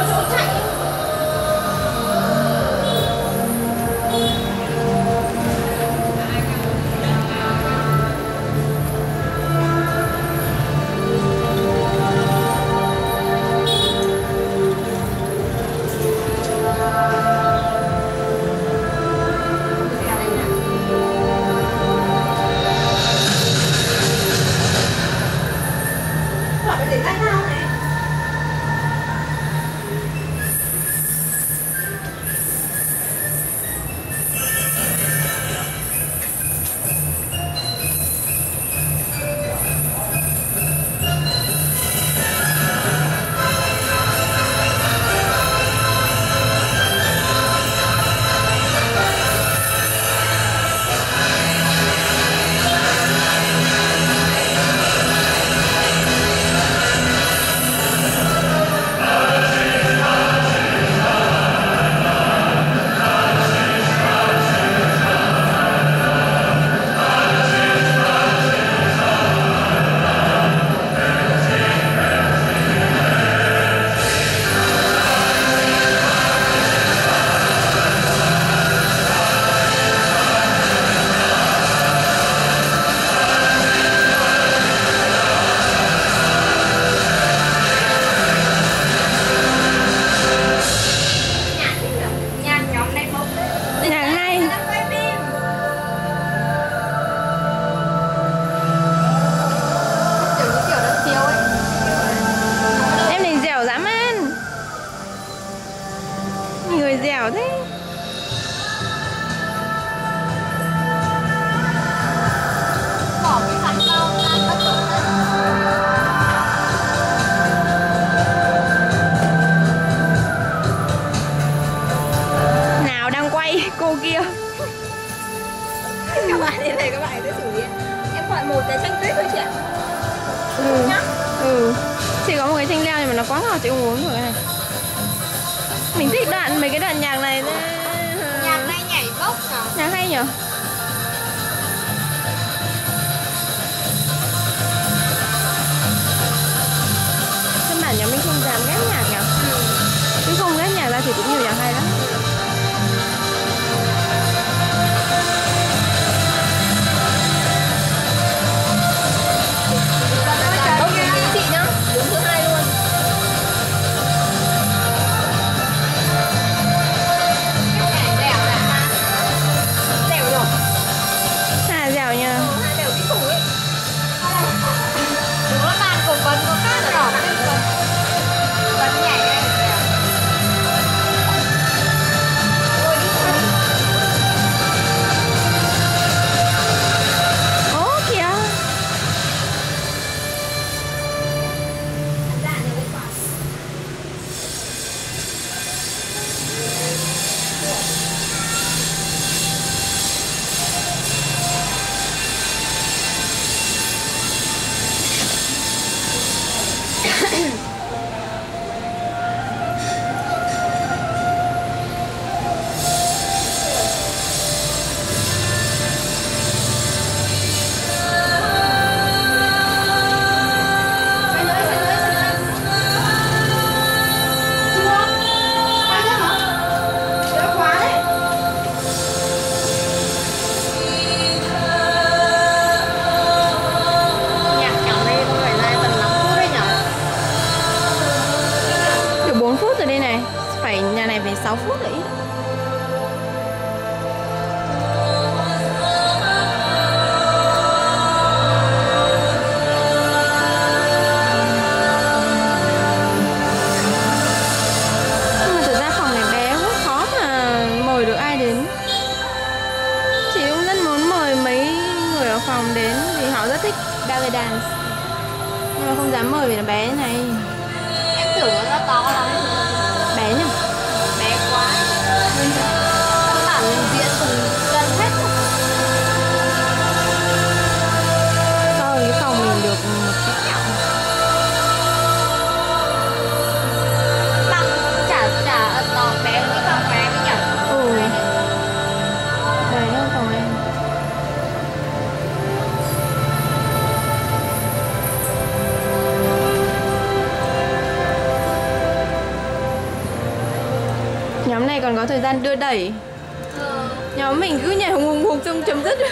dẻo thế. Bỏ cái khăn lau ra tất Nào đang quay cô kia. các bạn đến đây các bạn sẽ xử lý. Em gọi một cái chanh tuyết thôi chị ạ. Chỉ có một cái chanh leo nhưng mà nó quá ngọt, chị không uống được cái này. Mình thích mấy cái đoạn nhạc này. Nhạc này nhảy bốc nào. Nhạc hay nhỉ? Căn bản nhà mình không dám ghép nhạc nhỉ? Chứ không ghép nhạc ra thì cũng nhiều nhạc hay lắm. Chị nhá, đứng thứ hai luôn. Dẻo rồi. Dẻo nha. Hai đều cái khủng ấy. Đúng là bàn cổ vấn có khác đỏ vấn nhảy ấy. Ố kìa. Được 4 phút rồi đây này. Nhà này phải 6 phút rồi ít. Nhưng mà thực ra phòng này bé quá, khó mà mời được ai đến. Chị cũng rất muốn mời mấy người ở phòng đến vì họ rất thích ballet dance. Nhưng mà không dám mời vì nó bé thế này. Em tưởng nó to lắm. Bé nhỉ? Bé quá. Căn bản mình diễn cùng gần hết rồi. Sau cái phòng mình được một cái kẹo. Bằng chả nó bé cái phòng bé mới nhỉ. Bé hơn phòng em. Nhóm này còn có thời gian đưa đẩy. Nhóm mình cứ nhảy hùng hùng xong chấm dứt.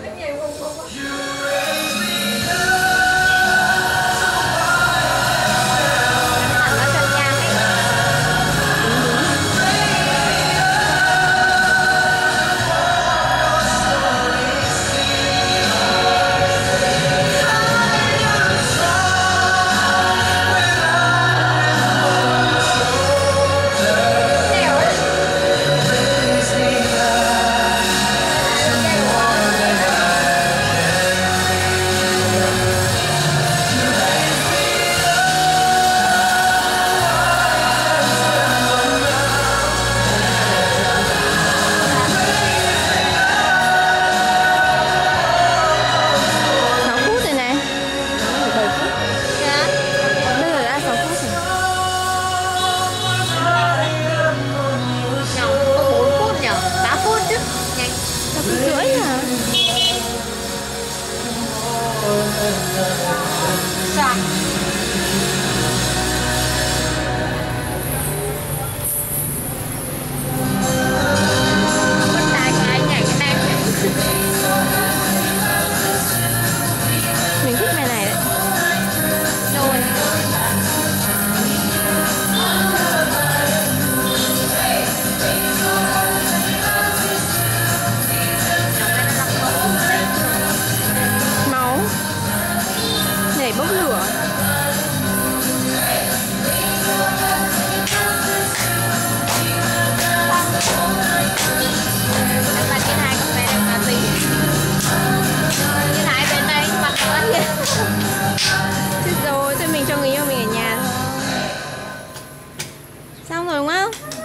Mình thích bài này đấy. Rồi. Máu nhảy bốc lửa. Chết rồi, thôi mình cho người yêu mình ở nhà thôi. Xong rồi đúng không?